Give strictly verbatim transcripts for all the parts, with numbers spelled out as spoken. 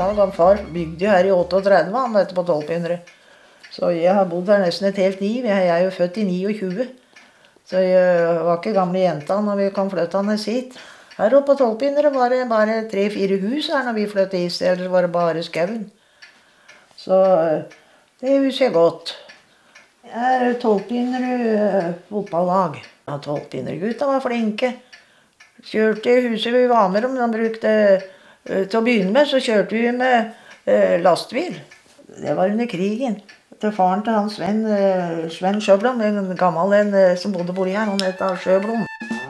Han far bygde jo her i trettini, han vet på tolvpindere. Så jeg har bodd her nesten et helt liv. Jeg er jo født i tjueni. Så jeg var ikke gamle jenta når vi kom flyttende hit. Her oppe på tolvpindere var det bare tre-fire hus her når vi flyttet hit, ellers var det bare skauen. Så det husker jeg godt. Jeg er tolvpindere fotballag. Ja, tolvpindergutta var flinke. Kjørte i huset vi var med dem, de brukte, til å begynne med så kjørte vi med eh, lastbil. Det var under krigen. Til faren til han Sven, eh, Sven Sjøblom, en gammel en eh, som bodde borti her, han het Sjøblom.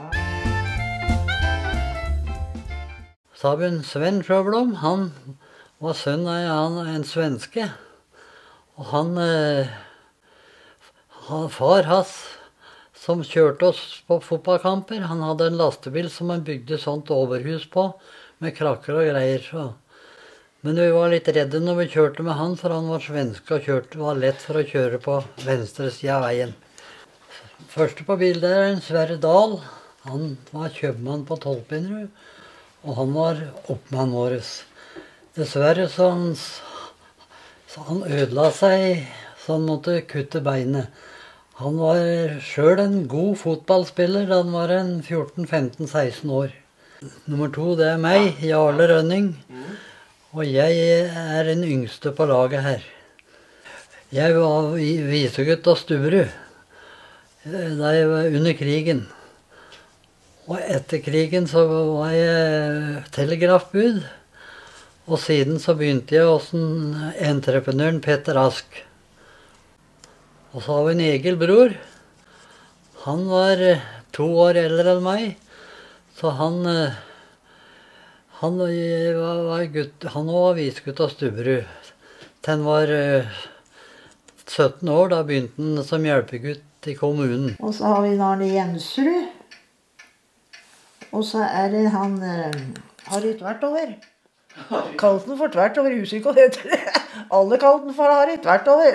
Sabun Sven Sjøblom, han var sønn av en svenske. Og han, eh, han far hans, som kjørte oss på fotballkamper, han hadde en lastebil som han bygde sånt overhus på, med krakker og greier. Så. Men vi var litt redde når vi kjørte med han, for han var svenske og kjørte, var lett for å kjøre på venstre siden av veien. Første på bildet er en Sverre Dahl. Han var kjøpmann på Tolvpinderud, og han var oppmann vår. Dessverre så han, så han ødela seg, så han måtte kutte beinet. Han var selv en god fotballspiller da han var en fjorten femten seksten år. Nummer to, det er meg, Jarle Rønning. Og jeg er den yngste på laget her. Jeg var visegutt av Stubberud da jeg var under krigen. Og etter krigen så var jeg telegrafbud. Og siden så begynte jeg hos entreprenøren Petter Ask. Og så har vi en Egil bror. Han var to år eldre enn meg. Så han, han var gutt, han var visegutt av Stubberud. Han var sytten år, da begynte han som hjelpegutt i kommunen. Og så har vi Arne Jensrud. Og så er det han Harry Tvertover. Kalt den for Tvertover, husker ikke hva det heter. Alle kalt den for Harry Tvertover.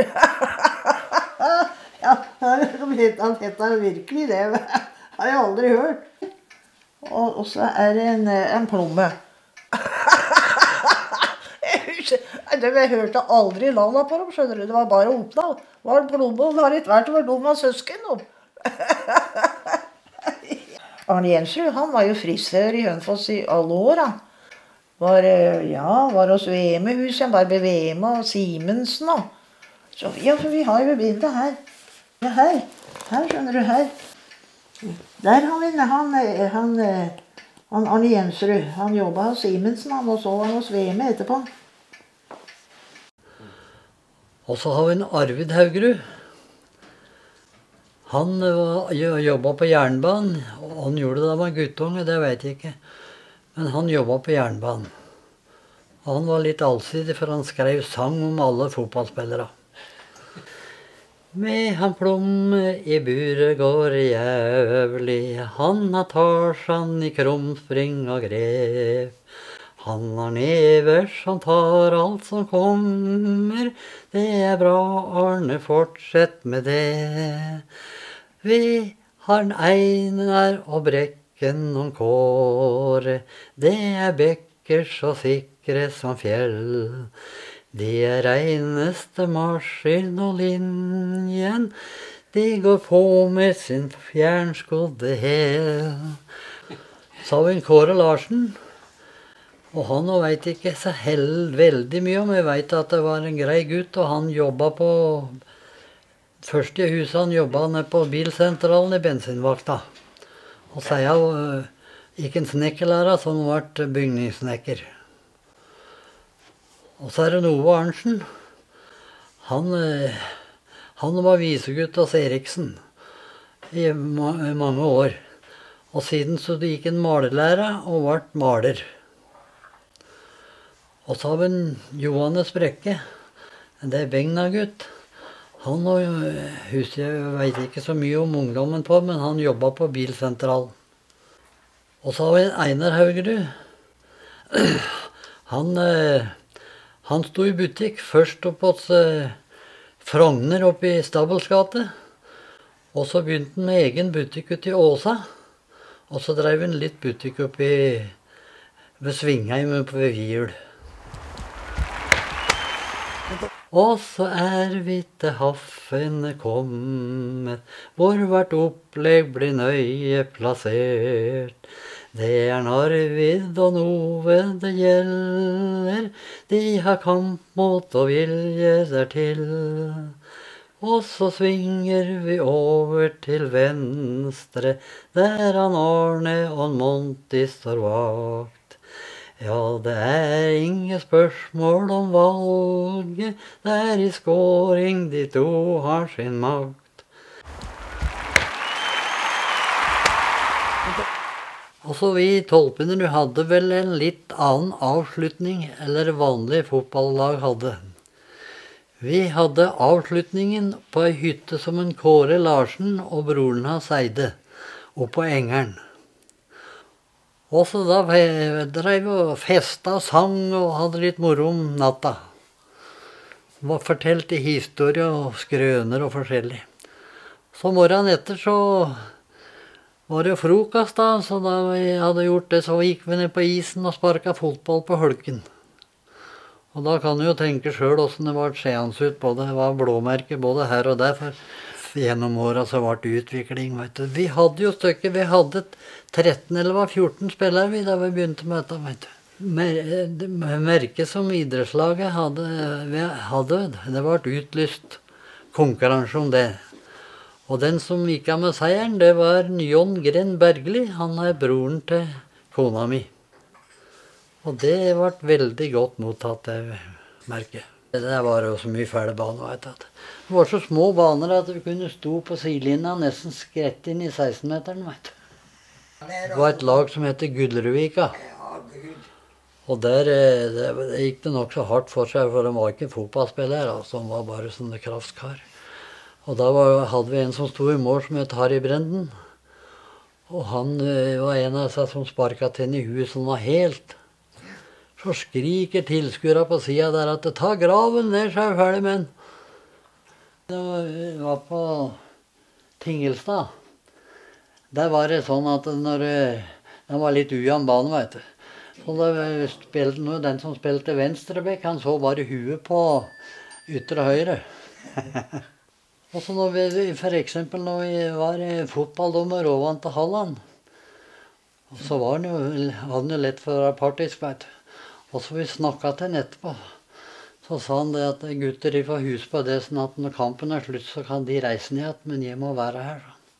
Ja, han heter virkelig det. Har jeg aldri hørt. Og, og så er det en, en plomme. Jeg hørte aldri navnet på dem, skjønner du. Det var bare oppnavn. Det var en plomme, og det har ikke vært over noen av søsken. Arne Jensrud, han var jo frisør i Hønefoss i alle år. Han var, ja, var hos V M-huset, han var ved V M og Simensen. Og. Så, ja, for vi har jo bildet her. Ja, her. Her, skjønner du, her. Der har vi han, han, han Arne Jensrud. Han jobbet hos Simensen, han, og så var han hos V M etterpå. Og så har vi en Arvid Haugerud. Han jobbet på jernbanen, og han gjorde det da han var guttunge, det vet jeg ikke. Men han jobbet på jernbanen. Og han var litt allsidig, for han skrev sang om alle fotballspillere. Med han plomme i buret går jævlig, han har Tarzan i krumspring og grep. Han har never som tar alt som kommer, det er bra, Arne, fortsett med det. Vi har en Einar og Brekken og Kåre, det er bekker så sikre som fjell. De er reneste marsjen og linjen, de går på med sin fjernskodde hæl. Så har vi en Kåre Larsen, og han vet ikke så held veldig mye om. Jeg vet at det var en grei gutt, og han jobbet på, først i huset han jobbet nede på bilsentralen i bensinvakta. Og så jeg gikk en snekkerlærer, så han ble bygningssnekker. Og så er det Ove Arntzen. Han, han var visegutt hos Eriksen i mange år. Og siden så gikk en malerlære og ble maler. Og så har vi en Johannes Brekke. Det er Begna-gutt. Han husker jeg vet ikke så mye om ungdommen på, men han jobbet på bilsentral. Og så har vi Einar Haugerud. Han... Han stod i butikk, først oppe hos eh, Frogner oppe i Stabelsgate. Og så begynte han med egen butikk ute i Åsa. Og så drev han litt butikk oppe i, ved Svingheim oppe ved Viul. Og så er vi til Haffene kommet, hvor hvert opplegg blir nøye plassert. Det er Narvid og Nove det gjelder, de har kamp mot og vilje dertil. Og så svinger vi over til venstre, der han Arne og Monty står vakt. Ja, det er ingen spørsmål om valget, det er i skåring de to har sin makt. Også vi tolvpinner hadde vel en litt annen avslutning eller vanlig fotballag hadde. Vi hadde avslutningen på ei hytte som en Kåre Larsen og broren hans eide, oppå Engeren. Og så da drev vi og festa og sang og hadde litt moro om natta. Fortalte historier og skrøner og forskjellig. Så morgenen etter så var det jo frokost da, så da vi hadde gjort det så gikk vi ned på isen og sparket fotball på Hulken. Og da kan du jo tenke selv hvordan det var seende ut, både, det var blåmerker både her og der, for gjennom året så ble det utvikling, vet du. Vi hadde jo stykker, vi hadde tretten eller var fjorten spillere vi da vi begynte med dette, vet du. Mer, merket som idrettslaget hadde, vi hadde, det ble utlyst konkurranse om det. Og den som gikk av med seieren, det var John Gren Bergli, han er broren til kona mi. Og det ble veldig godt mottatt, det merket. Det var jo så mye fæle baner, vet du. Det var så små baner at vi kunne stå på sidelinja og nesten skrette inn i seksten-meteren, vet du. Det var et lag som heter Gudlerudvika. Og der det, det gikk det nok så hardt for seg, for de var ikke fotballspillere, altså, de var bare sånne kraftkar. Og da var, hadde vi en som stod i mål som het Harry Brenden. Og han var en av seg som sparket til henne i huet, som var helt. Så skriker tilskuere på siden der at ta graven ned, så er vi ferdig med den. Det var på Tingelstad. Der var det sånn at når den var litt ujevn bane, vet du. Så da spilte den som spilte venstrebekk, han så bare huet på ytre høyre. Og så når vi, for eksempel når vi var fotballdommer og vant til Halland, så var han jo, hadde han jo lett for å være partisk, vet du. Og så vi snakket til han etterpå, så sa han det at gutter de får hus på det, sånn at når kampen er slutt, så kan de reise ned, men jeg må være her.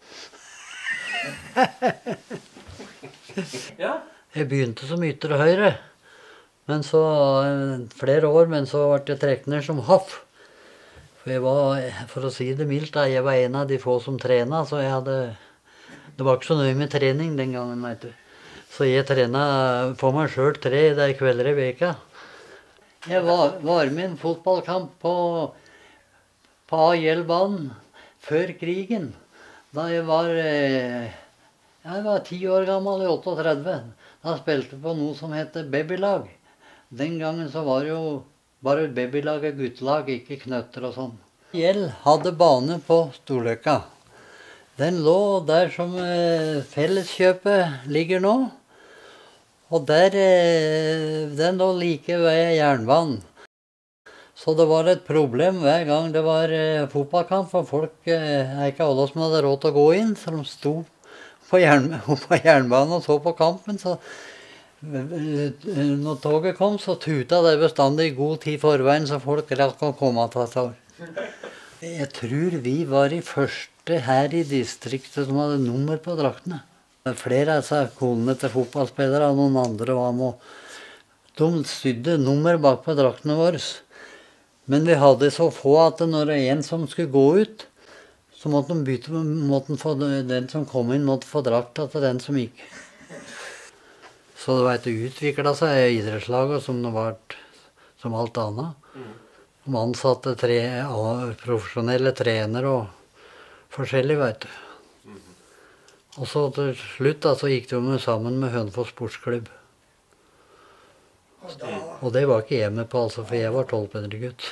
Ja. Jeg begynte som ytre høyre, men så flere år, men så ble jeg trekt ned som hoff. For jeg var, for å si det mildt, da, jeg var en av de få som trena, så jeg hadde, det var ikke så nøye med trening den gangen, vet du. Så jeg trena på meg selv tre der kvelder i veka. Jeg var, var med en fotballkamp på, på A J L-banen før krigen. Da jeg var, jeg var ti år gammel, i trettito. Da spilte jeg på noe som heter babylag. Den gangen så var det jo bare babylag og guttelag, ikke knøtter og sånn. A J L hadde bane på Storløkka. Den lå der som felleskjøpet ligger nå. Og der, den lå like ved jernbanen. Så det var et problem hver gang det var fotballkamp, for folk, ikke alle som hadde råd til å gå inn, så de sto på, jern, på jernbanen og så på kampen. Så når toget kom, så tuta det bestandig i god tid forveien, så folk rakk å komme til seg. Jeg tror vi var i første her i distriktet som hadde nummer på draktene. Flere av disse konene til fotballspillere og noen andre var med. De sydde nummer bak på draktene våre. Men vi hadde så få at når det er en som skulle gå ut, så måtte de bytte, måtte de få, den som kom inn måtte få drakta til den som gikk. Så det, vet, det utviklet seg i idrettslaget som det var som alt annet. De ansatte tre, profesjonelle trenere og forskjellig, vet du. Og så til slutt da, så gikk de sammen med Hønefoss sportsklubb. Og det var ikke jeg med på, altså, for jeg var tolvpinnergutt.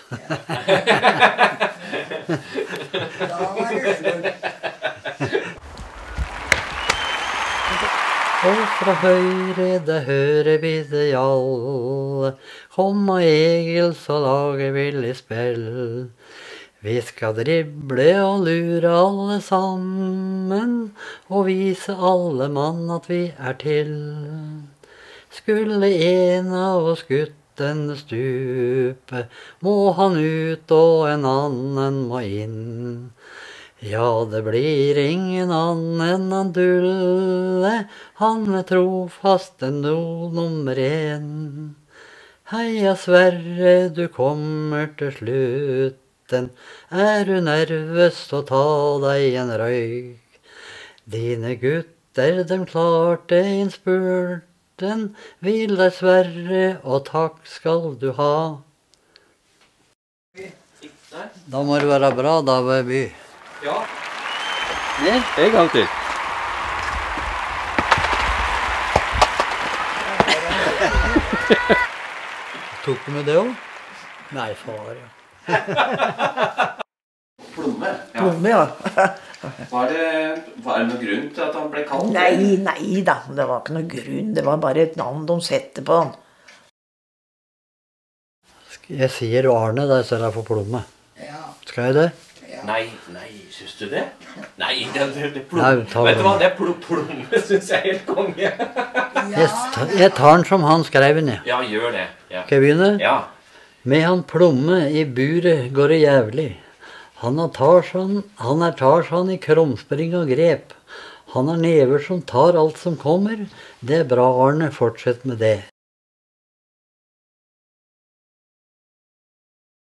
Og fra høyre, der hører vi det alle. Kom og Egil, så lager vi litt spill. Vi skal drible og lure alle sammen, og vise alle mann at vi er til. Skulle en av oss gutten stupe, må han ut og en annen må inn. Ja, det blir ingen annen enn Dulle, han er trofast en no nummer en. Heia Sverre, du kommer til slutten, er du nervøs så ta deg en røyk. Dine gutter, dem klarte en spurten, vil deg Sverre, og takk skal du ha. Da må det være bra, da var by. Ja. Ned. En gang til. Tok du med det også? Nei, far, ja. Plomme. Ja. Plomme, ja. Var det, var det noen grunn til at han ble kalt? Nei, nei da. Det var ikke noe grunn. Det var bare et navn de setter på han. Jeg sier Arne der, så er det for Plomme. Ja. Skal jeg det? Nei, nei, synes du det? Nei, det, det, det Nei, plomme. ta Vet du det. hva, det pl plomme synes jeg er helt konge. Jeg, ta- jeg tar den som han skrev den, jeg. Ja, gjør det. Ja. Skal jeg begynne? Ja. Med han Plomme i buret går det jævlig. Han er Tarzan, han er Tarzan i krumspring og grep. Han har never som tar alt som kommer. Det er bra, Arne, fortsett med det.